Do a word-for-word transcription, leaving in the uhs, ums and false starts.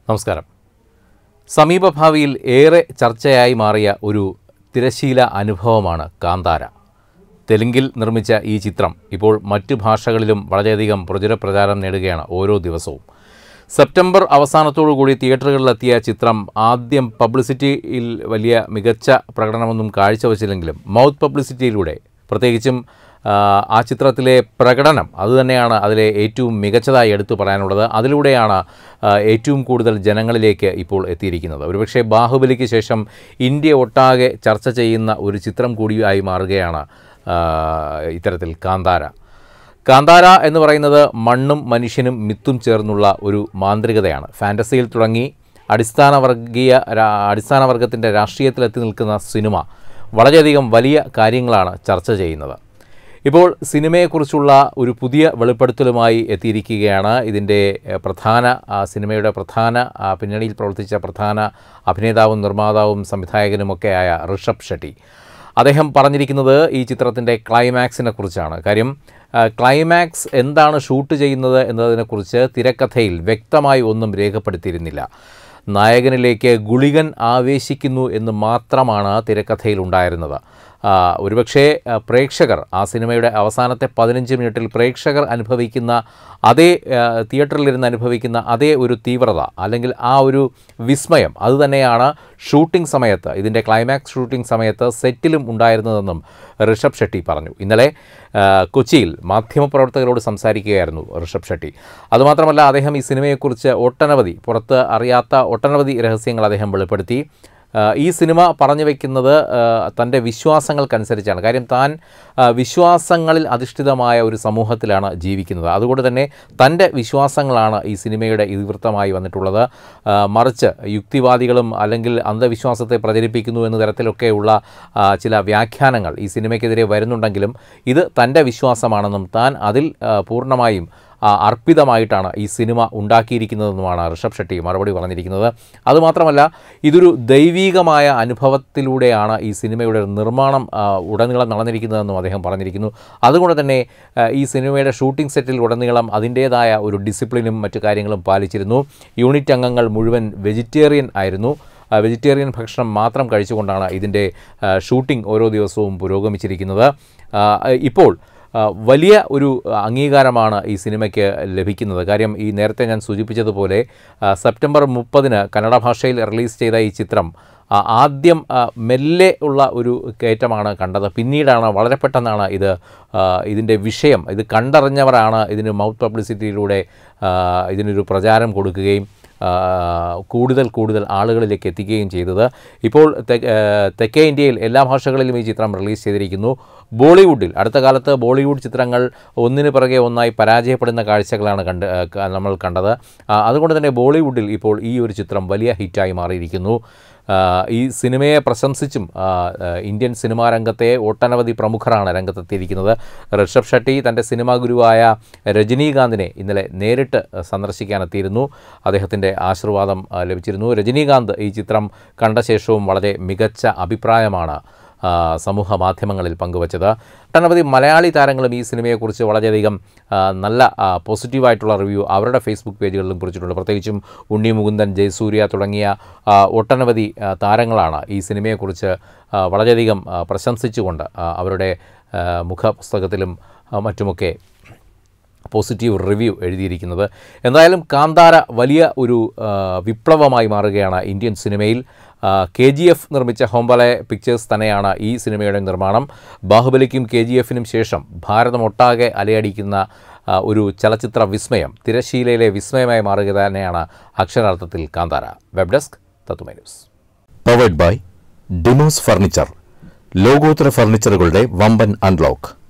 നമസ്കാരം. സമീപഭാവിയിൽ ഏറെ ചർച്ചയായി മാറിയ ഒരു തിരശീല അനുഭവമാണ് കാന്താര. തെലുങ്കിൽ നിർമ്മിച്ച ഈ ചിത്രം ഇപ്പോൾ മറ്റു ഭാഷകളിലും വളരെയധികം പ്രചുരപ്രചാരം നേടുകയാണ് ഓരോ ദിവസവും. സെപ്റ്റംബർ അവസാനത്തോടുകൂടി തിയേറ്ററുകളിലെത്തിയ ചിത്രം ആദ്യം പബ്ലിസിറ്റിയിൽ വലിയ മികച്ച പ്രകടനമൊന്നും കാഴ്ചവെച്ചില്ലെങ്കിലും മൗത്ത് പബ്ലിസിറ്റിയിലൂടെ, പ്രത്യേകിച്ചും ആ ചിത്രത്തിലെ പ്രകടനം അതുതന്നെയാണ് അതിലെ ഏറ്റവും മികച്ചതായി എടുത്തു പറയാനുള്ളത്. അതിലൂടെയാണ് ഏറ്റവും കൂടുതൽ ജനങ്ങളിലേക്ക് ഇപ്പോൾ എത്തിയിരിക്കുന്നത്. ഒരുപക്ഷെ ബാഹുബലിക്ക് ശേഷം ഇന്ത്യ ഒട്ടാകെ ചർച്ച ചെയ്യുന്ന ഒരു ചിത്രം കൂടിയായി മാറുകയാണ് ഇത്തരത്തിൽ കാന്താര. കാന്താര എന്ന് പറയുന്നത് മണ്ണും മനുഷ്യനും മിത്തും ചേർന്നുള്ള ഒരു മാന്ത്രികതയാണ്. ഫാൻറ്റസിയിൽ തുടങ്ങി അടിസ്ഥാന വർഗീയ അടിസ്ഥാന വർഗത്തിൻ്റെ രാഷ്ട്രീയത്തിലെത്തി നിൽക്കുന്ന സിനിമ വളരെയധികം വലിയ കാര്യങ്ങളാണ് ചർച്ച ചെയ്യുന്നത്. ഇപ്പോൾ സിനിമയെക്കുറിച്ചുള്ള ഒരു പുതിയ വെളിപ്പെടുത്തലുമായി എത്തിയിരിക്കുകയാണ് ഇതിൻ്റെ പ്രധാന സിനിമയുടെ പ്രധാന പിന്നണിയിൽ പ്രവർത്തിച്ച പ്രധാന അഭിനേതാവും നിർമ്മാതാവും സംവിധായകനുമൊക്കെയായ ഋഷഭ് ഷെട്ടി. അദ്ദേഹം പറഞ്ഞിരിക്കുന്നത് ഈ ചിത്രത്തിൻ്റെ ക്ലൈമാക്സിനെ കുറിച്ചാണ്. കാര്യം ക്ലൈമാക്സ് എന്താണ് ഷൂട്ട് ചെയ്യുന്നത് എന്നതിനെക്കുറിച്ച് തിരക്കഥയിൽ വ്യക്തമായി ഒന്നും രേഖപ്പെടുത്തിയിരുന്നില്ല. നായകനിലേക്ക് ഗുളികൻ ആവേശിക്കുന്നു എന്ന് മാത്രമാണ് തിരക്കഥയിൽ ഉണ്ടായിരുന്നത്. ഒരുപക്ഷേ പ്രേക്ഷകർ ആ സിനിമയുടെ അവസാനത്തെ പതിനഞ്ച് മിനിറ്റിൽ പ്രേക്ഷകർ അനുഭവിക്കുന്ന അതേ തിയേറ്ററിലിരുന്ന് അനുഭവിക്കുന്ന അതേ ഒരു തീവ്രത അല്ലെങ്കിൽ ആ ഒരു വിസ്മയം അതുതന്നെയാണ് ഷൂട്ടിംഗ് സമയത്ത്, ഇതിൻ്റെ ക്ലൈമാക്സ് ഷൂട്ടിംഗ് സമയത്ത് സെറ്റിലും ഉണ്ടായിരുന്നതെന്നും ഋഷഭ് ഷെട്ടി പറഞ്ഞു. ഇന്നലെ കൊച്ചിയിൽ മാധ്യമപ്രവർത്തകരോട് സംസാരിക്കുകയായിരുന്നു ഋഷഭ് ഷെട്ടി. അതുമാത്രമല്ല, അദ്ദേഹം ഈ സിനിമയെക്കുറിച്ച് ഒട്ടനവധി പുറത്ത് അറിയാത്ത ഒട്ടനവധി രഹസ്യങ്ങൾ അദ്ദേഹം വെളിപ്പെടുത്തി. ഈ സിനിമ പറഞ്ഞു വയ്ക്കുന്നത് തൻ്റെ വിശ്വാസങ്ങൾക്കനുസരിച്ചാണ്. കാര്യം താൻ വിശ്വാസങ്ങളിൽ അധിഷ്ഠിതമായ ഒരു സമൂഹത്തിലാണ് ജീവിക്കുന്നത്. അതുകൊണ്ട് തന്നെ തൻ്റെ വിശ്വാസങ്ങളാണ് ഈ സിനിമയുടെ ഇതിവൃത്തമായി വന്നിട്ടുള്ളത്. മറിച്ച് യുക്തിവാദികളും അല്ലെങ്കിൽ അന്ധവിശ്വാസത്തെ പ്രചരിപ്പിക്കുന്നു എന്ന തരത്തിലൊക്കെയുള്ള ചില വ്യാഖ്യാനങ്ങൾ ഈ സിനിമയ്ക്കെതിരെ വരുന്നുണ്ടെങ്കിലും ഇത് തൻ്റെ വിശ്വാസമാണെന്നും താൻ അതിൽ പൂർണ്ണമായും അർപ്പിതമായിട്ടാണ് ഈ സിനിമ ഉണ്ടാക്കിയിരിക്കുന്നതെന്നുമാണ് ഋഷഭ് ഷെട്ടി മറുപടി പറഞ്ഞിരിക്കുന്നത്. അതുമാത്രമല്ല, ഇതൊരു ദൈവീകമായ അനുഭവത്തിലൂടെയാണ് ഈ സിനിമയുടെ നിർമ്മാണം ഉടനീളം നടന്നിരിക്കുന്നതെന്നും അദ്ദേഹം പറഞ്ഞിരിക്കുന്നു. അതുകൊണ്ട് തന്നെ ഈ സിനിമയുടെ ഷൂട്ടിംഗ് സെറ്റിൽ ഉടനീളം അതിൻ്റേതായ ഒരു ഡിസിപ്ലിനും മറ്റു കാര്യങ്ങളും പാലിച്ചിരുന്നു. യൂണിറ്റ് അംഗങ്ങൾ മുഴുവൻ വെജിറ്റേറിയൻ ആയിരുന്നു. വെജിറ്റേറിയൻ ഭക്ഷണം മാത്രം കഴിച്ചുകൊണ്ടാണ് ഇതിൻ്റെ ഷൂട്ടിംഗ് ഓരോ ദിവസവും പുരോഗമിച്ചിരിക്കുന്നത്. ഇപ്പോൾ വലിയ ഒരു അംഗീകാരമാണ് ഈ സിനിമയ്ക്ക് ലഭിക്കുന്നത്. കാര്യം ഈ നേരത്തെ ഞാൻ സൂചിപ്പിച്ചതുപോലെ സെപ്റ്റംബർ മുപ്പതിന് കന്നഡ ഭാഷയിൽ റിലീസ് ചെയ്ത ഈ ചിത്രം ആദ്യം മെല്ലെ ഉള്ള ഒരു കയറ്റമാണ് കണ്ടത്. പിന്നീടാണ് വളരെ പെട്ടെന്നാണ് ഇത് ഇതിൻ്റെ വിഷയം ഇത് കണ്ടറിഞ്ഞവരാണ് ഇതിന് മൗത്ത് പബ്ലിസിറ്റിയിലൂടെ ഇതിനൊരു പ്രചാരം കൊടുക്കുകയും കൂടുതൽ കൂടുതൽ ആളുകളിലേക്ക് എത്തിക്കുകയും ചെയ്തത്. ഇപ്പോൾ തെക്കേ ഇന്ത്യയിൽ എല്ലാ ഭാഷകളിലും ഈ ചിത്രം റിലീസ് ചെയ്തിരിക്കുന്നു. ബോളിവുഡിൽ അടുത്ത കാലത്ത് ബോളിവുഡ് ചിത്രങ്ങൾ ഒന്നിനു പിറകെ ഒന്നായി പരാജയപ്പെടുന്ന കാഴ്ചകളാണ് കണ്ട് നമ്മൾ കണ്ടത്. അതുകൊണ്ട് തന്നെ ബോളിവുഡിൽ ഇപ്പോൾ ഈ ഒരു ചിത്രം വലിയ ഹിറ്റായി മാറിയിരിക്കുന്നു. ഈ സിനിമയെ പ്രശംസിച്ചും ഇന്ത്യൻ സിനിമാ രംഗത്തെ ഒട്ടനവധി പ്രമുഖരാണ് രംഗത്തെത്തിയിരിക്കുന്നത്. ഋഷഭ് ഷെട്ടി തൻ്റെ സിനിമാ ഗുരുവായ രജനീകാന്തിനെ ഇന്നലെ നേരിട്ട് സന്ദർശിക്കാനെത്തിയിരുന്നു. അദ്ദേഹത്തിൻ്റെ ആശീർവാദം ലഭിച്ചിരുന്നു. രജനീകാന്ത് ഈ ചിത്രം കണ്ട ശേഷവും വളരെ മികച്ച അഭിപ്രായമാണ് സമൂഹ മാധ്യമങ്ങളിൽ പങ്കുവച്ചത്. ഒട്ടനവധി മലയാളി താരങ്ങളും ഈ സിനിമയെക്കുറിച്ച് വളരെയധികം നല്ല പോസിറ്റീവായിട്ടുള്ള റിവ്യൂ അവരുടെ ഫേസ്ബുക്ക് പേജുകളിലും കുറിച്ചിട്ടുണ്ട്. പ്രത്യേകിച്ചും ഉണ്ണി മുകുന്ദൻ, ജയസൂര്യ തുടങ്ങിയ ഒട്ടനവധി താരങ്ങളാണ് ഈ സിനിമയെക്കുറിച്ച് വളരെയധികം പ്രശംസിച്ചുകൊണ്ട് അവരുടെ മുഖപുസ്തകത്തിലും മറ്റുമൊക്കെ പോസിറ്റീവ് റിവ്യൂ എഴുതിയിരിക്കുന്നത്. എന്തായാലും കാന്താര വലിയ ഒരു വിപ്ലവമായി മാറുകയാണ് ഇന്ത്യൻ സിനിമയിൽ. കെ ജി എഫ് നിർമ്മിച്ച ഹോംബലെ പിക്ചേഴ്സ് തന്നെയാണ് ഈ സിനിമയുടെ നിർമ്മാണം. ബാഹുബലിക്കും കെ ജി എഫിനും ശേഷം ഭാരതമൊട്ടാകെ അലയടിക്കുന്ന ഒരു ചലച്ചിത്ര വിസ്മയം, തിരശീലയിലെ വിസ്മയമായി മാറുക തന്നെയാണ് അക്ഷരാർത്ഥത്തിൽ Kantara. Web desk Tatwamayi news. Powered by Dimos furniture, ലോകോത്തര ഫർണിച്ചറുകളുടെ വമ്പൻ അൺലോക്ക്.